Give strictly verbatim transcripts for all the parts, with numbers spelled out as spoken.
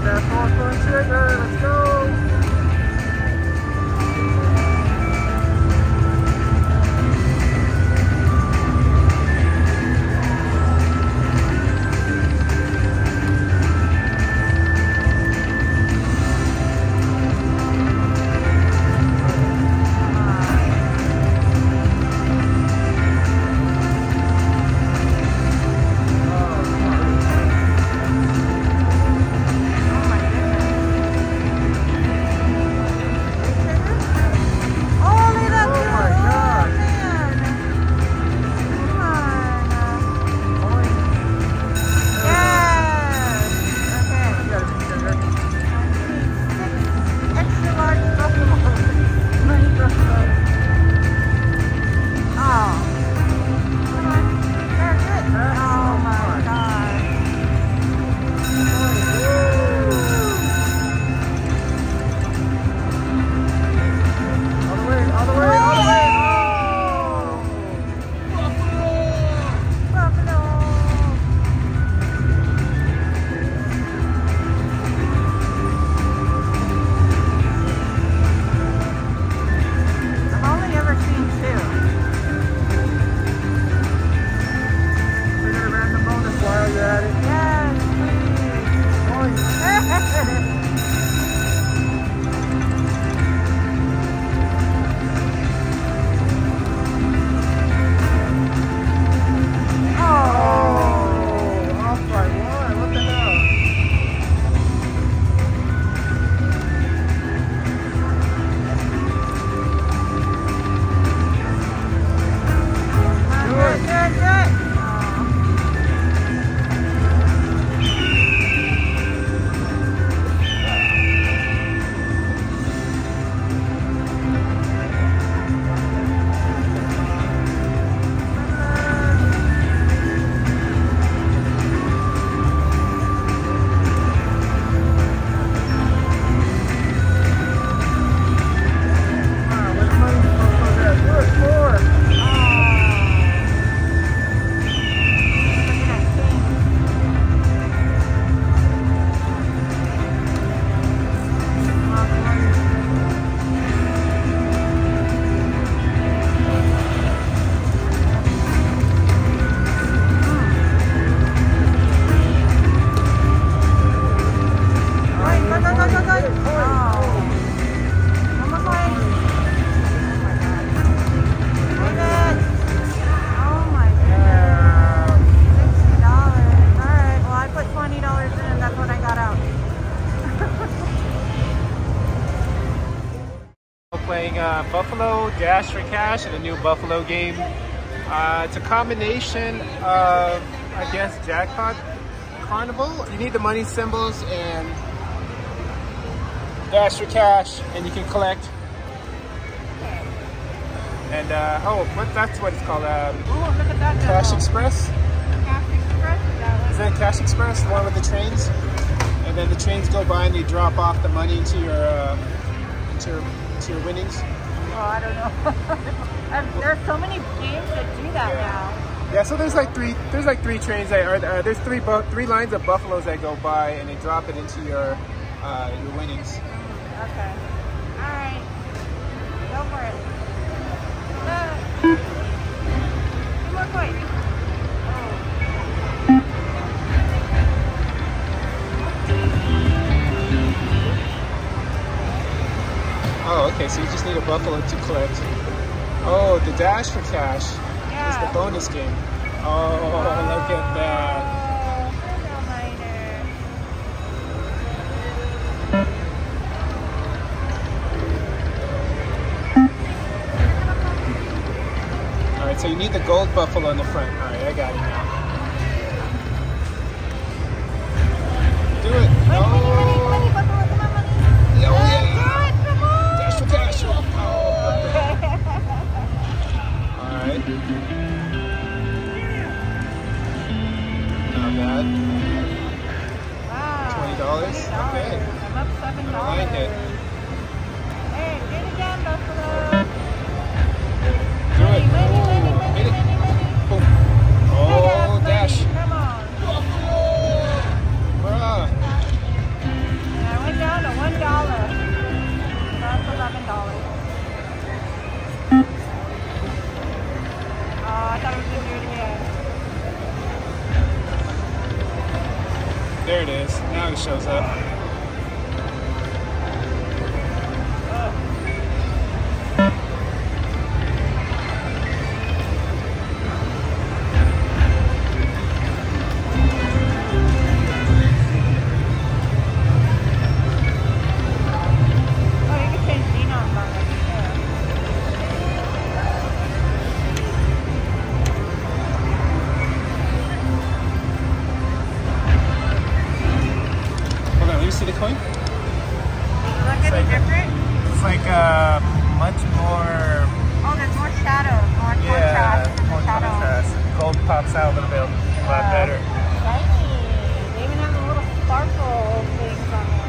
That's all for sugar. Let's go. Playing uh, Bufalo Dash for Cash in the new Bufalo game. Uh, it's a combination of, I guess, Jackpot Carnival. You need the money symbols and Dash for Cash, and you can collect. And uh, oh, what? That's what it's called. Um, Ooh, look at that Cash demo. Express. Cash Express? Is that what? Is that Cash Express, the one with the trains? And then the trains go by and they drop off the money into your uh, into your to your winnings? Oh, I don't know. um, there's so many games that do that yeah. now. Yeah, so there's like three there's like three trains that are uh, there's three bu three lines of buffaloes that go by and they drop it into your uh, your winnings. Okay. All right. Go for it. Look. Two more coins. Oh, okay, so you just need a buffalo to collect. Oh, the Dash for Cash Yeah. is the bonus game. Oh, oh, look at that. Alright, so you need the gold buffalo in the front. Alright, I got it now. Do it. Money, Oh. money, money, money, buffalo, come on, money. Oh, Let's yeah. do it, come on. Dash for Cash. Oh. Alright. Not bad. Wow. twenty dollars? Okay. I'm up seven dollars. I like it. Hey, do it again, buffalo. Do it. Money, money, money, Oh, money, hit it. money, money. Boom. Hey, Oh, money, Dash. come on. Bruh. There it is. Now it shows up. See the coin? Does that get any different? It's like uh, much more. Oh, there's more shadow, more Yeah, contrast. more shadow. contrast. Gold pops out a little bit, a lot Uh, better. Shiny. They even have the little sparkle things on there.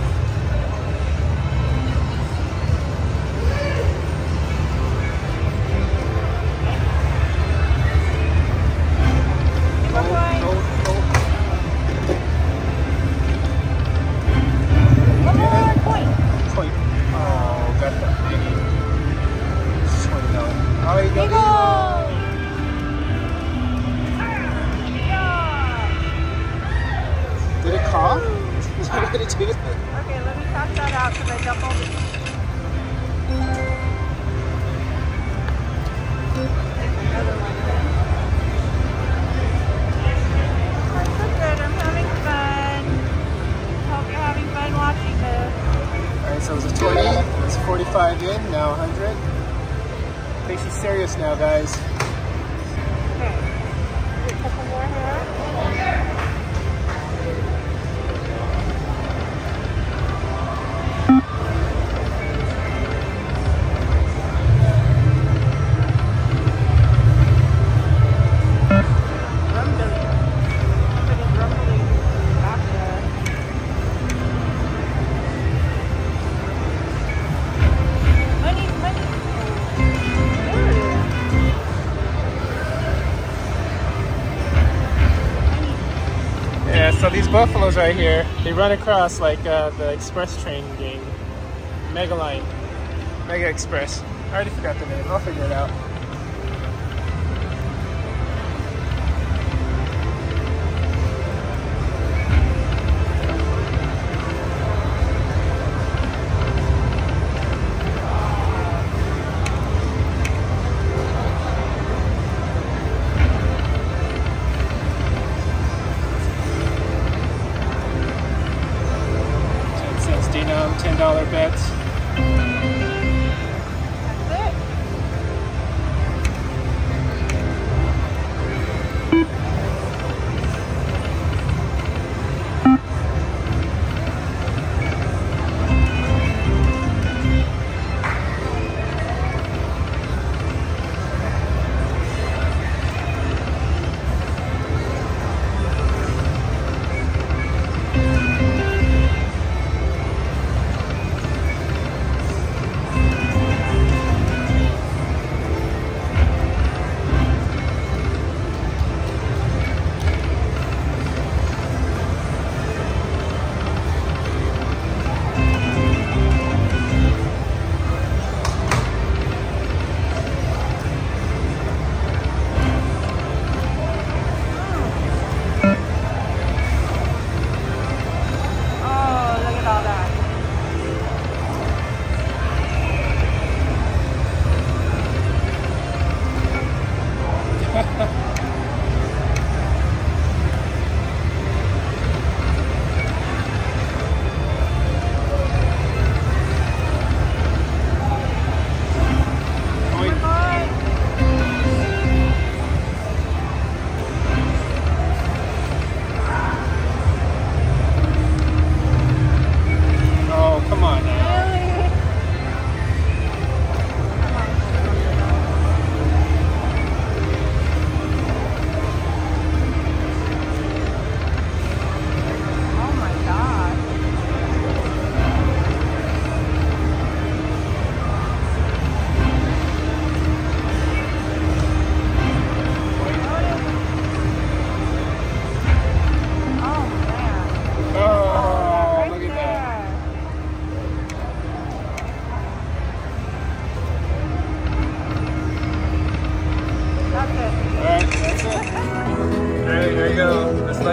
Gold, gold, gold. One more point. Coin. Oh, got the mini. twenty dollars. Oh, you Eagle! go. Did it cough? What did it do? Okay, let me pass that out because I doubled. Another one. I'm so good. I'm having fun. Hope you're having fun watching this. Alright, so it was a twenty, it was forty-five in, now one hundred. I think she's serious now, guys. Okay. A couple more here. Yeah, so these buffaloes right here, they run across like uh, the express train game. Mega Line. Mega Express. I already forgot the name. I'll figure it out. ten dollar bets. That's it.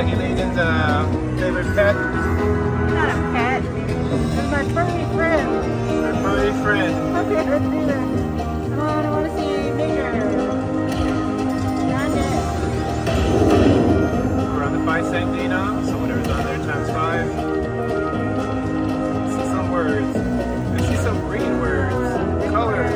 Lucky Lady's uh, favorite pet? Not a pet. It's my furry friend. Her furry friend. Okay, let's do that. Come on, I want to see bigger. Got it. We're on the five cent data, so whatever's on there times five. I see some words. I see some green words. Color.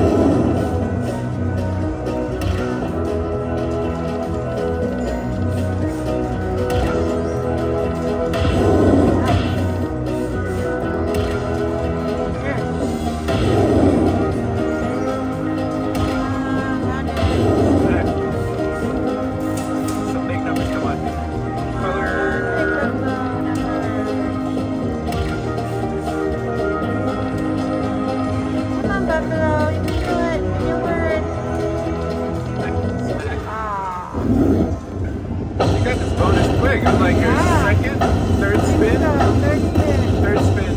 I'm like your yeah. second, third spin? So, third spin. Third spin.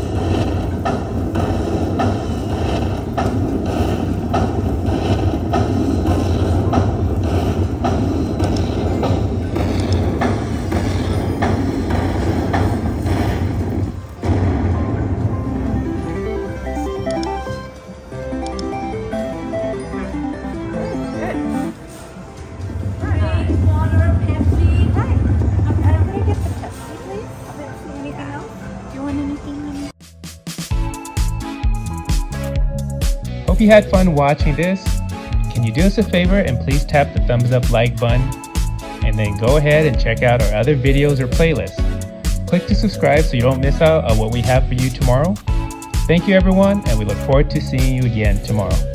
Hope you had fun watching this. Can you do us a favor and please tap the thumbs up like button, and then go ahead and check out our other videos or playlists. Click to subscribe so you don't miss out on what we have for you tomorrow. Thank you everyone, and we look forward to seeing you again tomorrow.